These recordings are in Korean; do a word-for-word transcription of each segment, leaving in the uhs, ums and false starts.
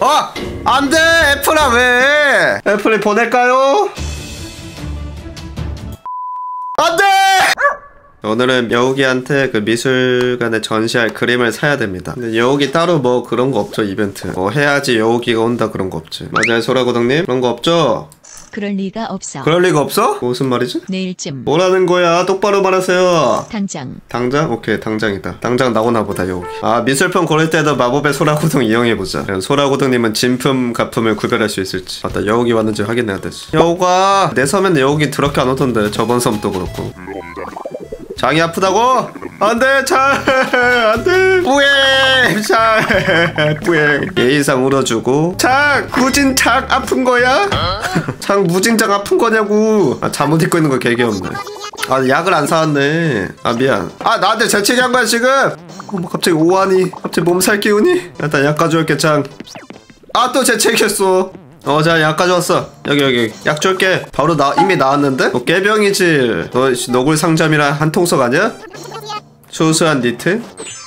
어! 안돼! 애플아 왜! 애플이 보낼까요? 안돼! 오늘은 여우기한테 그 미술관에 전시할 그림을 사야 됩니다. 근데 여우기 따로 뭐 그런 거 없죠, 이벤트. 뭐 해야지 여우기가 온다 그런 거 없지. 맞아요, 소라고등님? 그런 거 없죠? 그럴 리가 없어. 그럴 리가 없어? 무슨 말이지? 내일쯤. 뭐라는 거야? 똑바로 말하세요. 당장. 당장? 오케이, 당장이다. 당장 나오나 보다, 여우기. 아, 미술품 고를 때도 마법의 소라고등 이용해보자. 소라고등님은 진품, 가품을 구별할 수 있을지. 맞다, 여우기 왔는지 확인해야 되지. 여우가! 내 섬엔 여우기 더럽게 안 오던데. 저번 섬도 그렇고. 장이 아프다고? 안돼, 장! 안돼! 뿌에! 장! 뿌에! 예의상 울어주고. 장! 무진 장 아픈 거야? 장 무진장 아픈 거냐고. 아, 잠옷 입고 있는 거 개귀엽네. 아, 약을 안 사왔네. 아, 미안. 아, 나한테 재채기 한 거야 지금? 어, 뭐 갑자기 오하니? 갑자기 몸살 기우니? 일단 약 가져올게, 장. 아, 또 재채기했어. 어, 자, 약 가져왔어. 여기, 여기. 약 줄게. 바로 나, 이미 나왔는데? 너 깨병이지. 너, 너굴 상점이랑 한통속 아니야? 수수한 니트?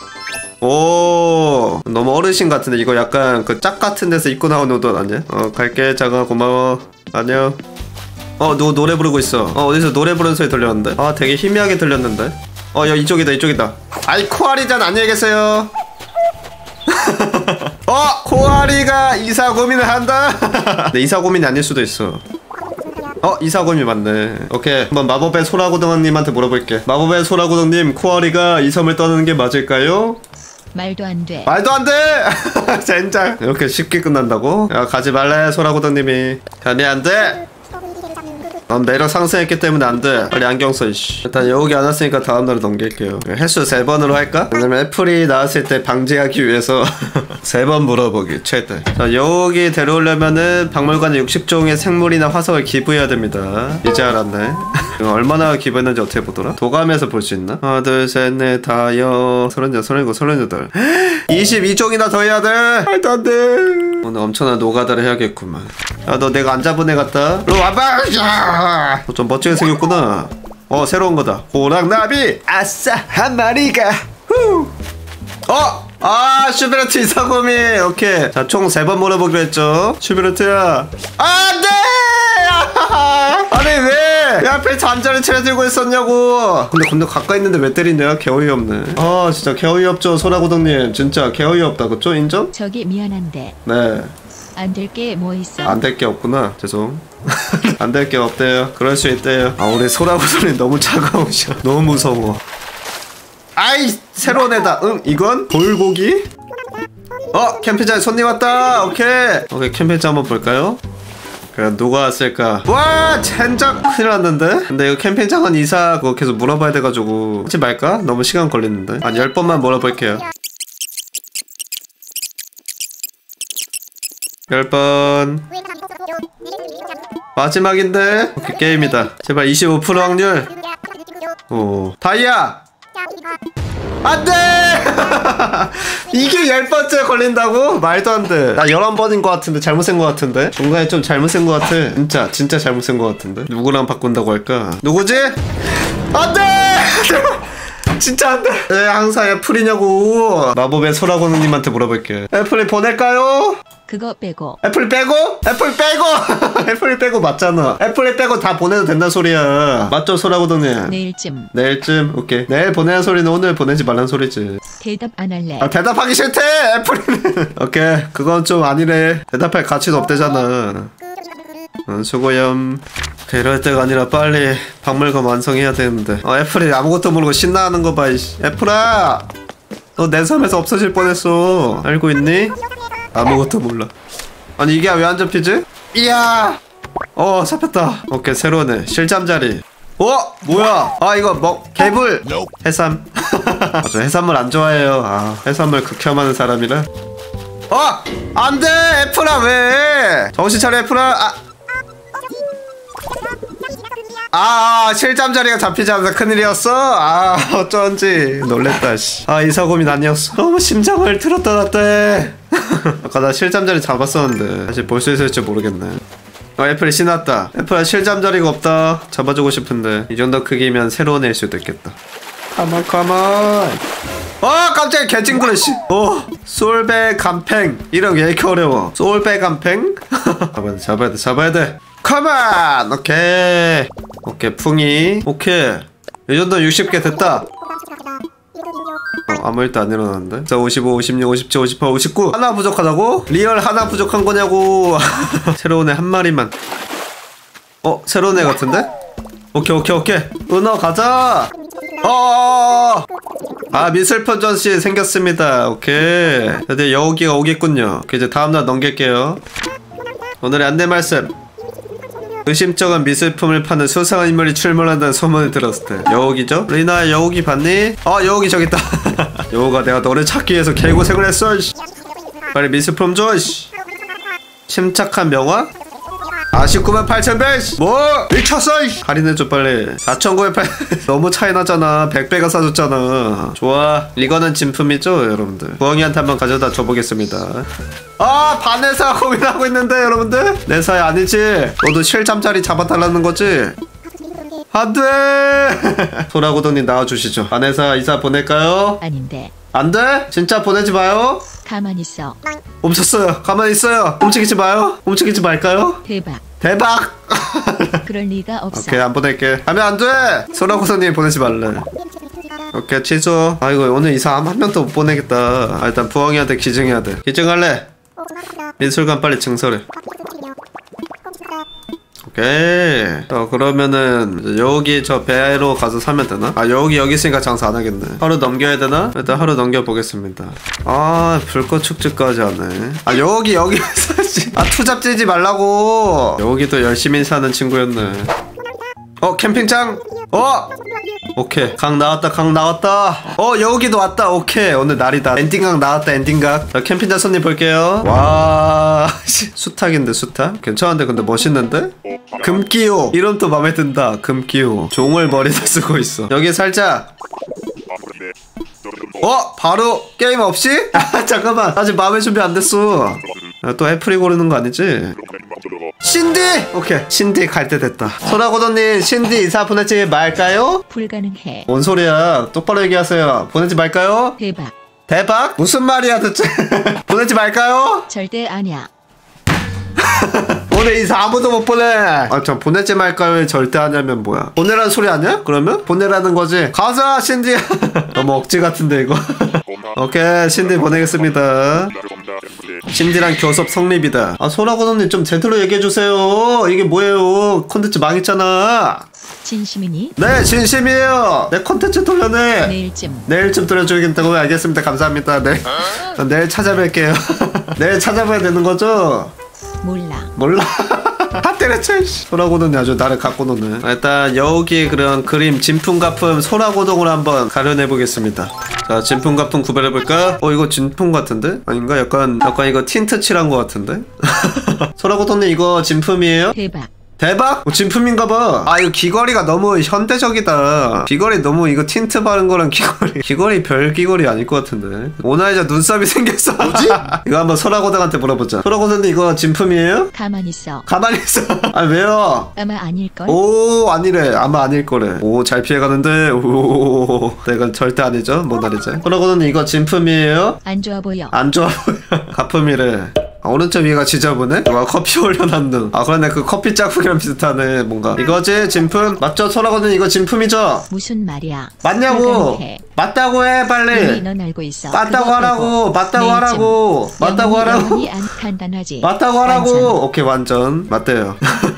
오, 너무 어르신 같은데. 이거 약간 그 짝 같은 데서 입고 나오는 옷 아니야? 어, 갈게. 작아, 고마워. 안녕. 어, 누구 노래 부르고 있어. 어, 어디서 노래 부르는 소리 들렸는데? 아, 되게 희미하게 들렸는데? 어, 야, 이쪽이다, 이쪽이다. 아이, 코알이잖. 안녕히 계세요. 어! 코알이가 이사 고민을 한다? 네, 이사 고민이 아닐 수도 있어. 어? 이사 고민 맞네. 오케이, 한번 마법의 소라고등님한테 물어볼게. 마법의 소라고등님, 코알이가 이 섬을 떠나는 게 맞을까요? 말도 안 돼. 말도 안 돼! 젠장. 이렇게 쉽게 끝난다고? 야, 가지 말래, 소라고등님이. 가면 안 돼! 넌 매력 상승했기 때문에 안 돼. 빨리 안경 써, 이씨. 일단 여우기 안 왔으니까 다음날로 넘길게요. 횟수 세 번으로 할까? 왜냐면 애플이 나왔을 때 방지하기 위해서 세 번 물어보기, 최대. 자, 여우기 데려오려면은 박물관에 육십 종의 생물이나 화석을 기부해야 됩니다. 이제 알았네. 얼마나 기부했는지 어떻게 보더라? 도감에서 볼 수 있나? 하나, 둘, 셋, 넷, 다, 여, 서른여섯, 서른일곱, 서른여덟. 이십이 종이나 더 해야 돼! 말도 안 돼! 오늘 엄청난 노가다를 해야겠구만. 야, 너 내가 안 잡은 애 같다? 너 와봐! 야! 너 좀 멋지게 생겼구나. 어, 새로운 거다. 호랑나비! 아싸! 한 마리가! 후! 어! 아, 슈베르트 이사고미! 오케이. 자, 총 세 번 물어보기로 했죠. 슈베르트야. 안 돼! 아니, 왜? 왜 앞에 잠자리 채 들고 있었냐고! 근데 근데 가까이 있는데 왜 때리냐? 개어이 없네. 아, 진짜 개어이 없죠, 소라고등님. 진짜 개어이 없다, 그쵸? 인정? 저기 미안한데. 네. 안 될 게 뭐 있어? 안 될 게 없구나. 죄송. 안 될 게 없대요. 그럴 수 있대요. 아, 우리 소라고등님 너무 차가우셔. 너무 무서워. 아이, 새로운 애다. 응, 이건 돌고기? 어, 캠핑장에 손님 왔다. 오케이. 오케이, 캠핑장 한번 볼까요? 그럼 누가 왔을까? 와, 젠장. 큰일 났는데? 근데 이거 캠핑장은 이사 그거 계속 물어봐야 돼가지고 하지 말까? 너무 시간 걸리는데. 한 열 번만 물어볼게요. 열 번. 마지막인데? 오케이, 게임이다. 제발 이십오 퍼센트 확률. 오, 다이아! 안돼! 이게 열 번째 걸린다고? 말도 안돼. 나 열한 번인 것 같은데 잘못 센 것 같은데? 중간에 좀 잘못 센 것 같아. 진짜 진짜 잘못 센 것 같은데? 누구랑 바꾼다고 할까? 누구지? 안돼! 진짜 안돼. 왜 항상 애플이냐고. 마법의 소라고는님한테 물어볼게. 애플이 보낼까요? 그거 빼고. 애플이 빼고? 애플 빼고! 애플이 빼고 맞잖아. 애플이 빼고 다 보내도 된다는 소리야. 맞죠, 소라고등님? 내일쯤. 내일쯤? 오케이. 내일 보내는 소리는 오늘 보내지 말란 소리지. 대답 안 할래. 아, 대답하기 싫대! 애플이는. 오케이. 그건 좀 아니래. 대답할 가치도 없대잖아. 응, 수고염. 이럴 때가 아니라 빨리 박물관 완성해야 되는데. 어, 애플이 아무것도 모르고 신나하는 거 봐, 이씨. 애플아! 너 내 삶에서 없어질 뻔했어. 알고 있니? 아무것도 몰라. 아니, 이게 왜 안 잡히지? 이야! 어, 잡혔다. 오케이, 새로운 애. 실잠자리. 어? 뭐야? 아, 이거 뭐 개불! 해삼. 아, 저 해산물 안 좋아해요. 아, 해산물 극혐하는 사람이라. 어! 안 돼! 애플아, 왜! 정신 차려, 애플아! 아! 아, 실잠자리가 잡히지 않아서 큰일이었어? 아, 어쩐지 놀랬다, 씨. 아, 이사고민 아니었어. 너무 심장을 들었다 놨다 해. 아까 나 실잠자리 잡았었는데 다시 볼 수 있을지 모르겠네. 어, 애플이 신났다. 애플아, 실잠자리가 없다. 잡아주고 싶은데 이 정도 크기면 새로운 애일 수도 있겠다. 가만 가만. 어 깜짝이야 개찡그레 씨. 어 솔베 간팽 이런 게 이렇게 어려워. 솔베 간팽. 잡아야 돼 잡아야 돼 잡아야 돼. 컴온. 오케이 오케이 풍이. 오케이 이 정도 육십 개 됐다. 어, 아무 일도 안 일어났는데. 자 오십오, 오십육, 오십칠, 오십팔, 오십구. 하나 부족하다고? 리얼 하나 부족한 거냐고. 새로운 애 한 마리만. 어 새로운 애 같은데? 오케이 오케이 오케이 은어 가자. 어어어어. 아 미술편 전시 생겼습니다. 오케이 이제 여우기가 오겠군요. 오케이, 이제 다음날 넘길게요. 오늘의 안내 말씀. 의심쩍은 미술품을 파는 수상한 인물이 출몰한다는 소문을 들었을 때. 여우기죠? 리나 여우기 봤니? 어 여우기 저기 있다. 여우가 내가 너를 찾기 위해서 개고생을 했어. 씨. 빨리 미술품 줘. 씨. 침착한 명화? 아 십구만 팔천 배. 뭐 미쳤어. 할인해줘 빨리. 사천구백팔. 너무 차이 나잖아. 백 배가 사줬잖아. 좋아 이거는 진품이죠 여러분들. 부엉이한테 한번 가져다 줘보겠습니다. 아 반의사 고민하고 있는데 여러분들. 내 사이 아니지? 너도 실잠자리 잡아달라는 거지? 안돼. 소라고동님 나와주시죠. 반의사 이사 보낼까요? 아닌데. 안돼? 진짜 보내지 마요. 가만히 있어. 멈췄어요. 가만히 있어요. 움직이지 마요. 움직이지 말까요? 대박. 대박. 그럴 리가 없어. 오케이 안 보낼게. 하면 안 돼. 소라고선님 보내지 말래. 오케이 취소. 아 이거 오늘 이사 한 명도 못 보내겠다. 아, 일단 부엉이한테 기증해야 돼. 기증할래. 미술관 빨리 증설해. 오케이. 어 그러면은 여기 저 배로 가서 사면 되나? 아 여기 여기 있으니까 장사 안 하겠네. 하루 넘겨야 되나? 일단 하루 넘겨 보겠습니다. 아 불꽃 축제까지 하네. 아 여기 여기 사지. 아 투잡 찌지 말라고. 여기도 열심히 사는 친구였네. 어 캠핑장. 어 오케이 강 나왔다 강 나왔다. 어 여기도 왔다. 오케이 오늘 날이다. 엔딩각 나왔다 엔딩각. 자 캠핑장 손님 볼게요. 와 수탉인데 수탉? 괜찮은데 근데 멋있는데? 금기호 이름도 맘에 든다. 금기호 종을 머리다 쓰고 있어. 여기 살자. 어? 바로 게임 없이? 아 잠깐만 아직 마음의 준비 안 됐어. 아, 또 애플이 고르는 거 아니지? 신디! 오케이 신디 갈 때 됐다. 소라고도님 신디 이사 보내지 말까요? 불가능해. 뭔 소리야 똑바로 얘기하세요. 보내지 말까요? 대박. 대박? 무슨 말이야 대체. 보내지 말까요? 절대 아니야. 오늘 이사 아무도 못 보내. 아 참 보내지 말까요? 절대 하냐면 뭐야? 보내라는 소리 아니야? 그러면? 보내라는 거지. 가자 신디. 너무 억지 같은데 이거. 오케이 신디 보내겠습니다. 신디랑 교섭 성립이다. 아 소라고도님 좀 제대로 얘기해주세요. 이게 뭐예요? 콘텐츠 망했잖아. 진심이니? 네 진심이에요. 내 콘텐츠 돌려내. 내일쯤. 내일쯤 돌려주겠다고. 알겠습니다. 감사합니다. 네. 내일 찾아뵐게요. 내일 찾아봐야 되는 거죠? 몰라. 몰라. 다 때려쳐. 소라고동이 아주 나를 갖고 노네. 일단 여우기 그런 그림 진품가품 소라고동으로 한번 가려내보겠습니다. 자 진품가품 구별해볼까? 어 이거 진품 같은데? 아닌가? 약간 약간 이거 틴트 칠한 거 같은데? 소라고동님 이거 진품이에요? 대박. 대박? 어, 진품인가봐. 아 이거 귀걸이가 너무 현대적이다. 귀걸이 너무 이거 틴트 바른 거랑 귀걸이 귀걸이 별 귀걸이 아닐 것 같은데. 오나이자 눈썹이 생겼어. 뭐지? 이거 한번 소라고등한테 물어보자. 소라고등님 이거 진품이에요? 가만히 있어. 가만히 있어. 아 왜요? 아마 아닐걸? 오 아니래. 아마 아닐 거래. 오 잘 피해가는데. 오 이건 절대 아니죠. 모나리자. 소라고등님 이거 진품이에요? 안 좋아 보여. 안 좋아 보여. 가품이래. 아, 오른쪽 위가 지저분해? 와 커피 올려놨는. 아 그러네 그 커피 자국이랑 비슷하네 뭔가. 이거지 진품? 맞죠? 소라고는 이거 진품이죠? 무슨 말이야? 맞냐고? 불가능해. 맞다고 해 빨리. 넌 알고 있어. 맞다고 그거 하라고. 빼고. 맞다고 내일쯤. 하라고. 맞다고 영혼이, 하라고. 영혼이 안 간단하지. 맞다고 하라고. 완전. 오케이 완전 맞대요.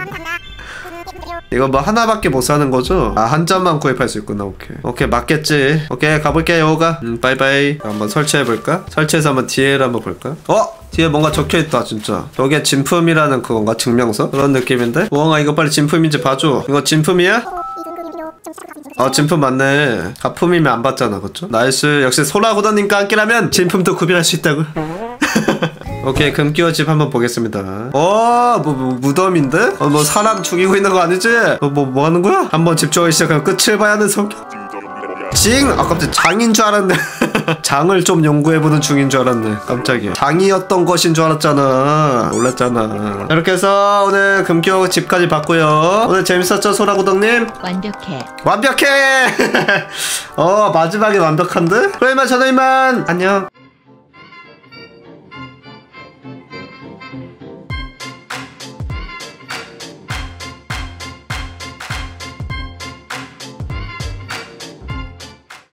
이거 뭐 하나밖에 못 사는 거죠? 아 한 점만 구입할 수 있구나. 오케이 오케이 맞겠지. 오케이 가볼게 여우가. 음 바이바이. 한번 설치해볼까? 설치해서 한번 디에이를 한번 볼까? 어? 뒤에 뭔가 적혀있다 진짜. 저게 진품이라는 그건가? 증명서? 그런 느낌인데? 우엉아 이거 빨리 진품인지 봐줘. 이거 진품이야? 어 진품 맞네. 가품이면 안 받잖아 그쵸? 나이스. 역시 소라고더님과 함께라면 진품도 구별할 수 있다고. 오케이 금기어 집 한번 보겠습니다. 어, 뭐, 뭐 무덤인데? 어, 뭐 사람 죽이고 있는 거 아니지? 어, 뭐, 뭐 하는 거야? 한번 집중하기 시작하면 끝을 봐야 하는 성격. 징! 아 깜짝 장인 줄 알았네. 장을 좀 연구해보는 중인 줄 알았네. 깜짝이야. 장이었던 것인 줄 알았잖아. 놀랐잖아. 이렇게 해서 오늘 금교 집까지 봤고요. 오늘 재밌었죠, 소라구덕님? 완벽해. 완벽해. 어, 마지막에 완벽한데? 그럼 이만 저는 이만 안녕.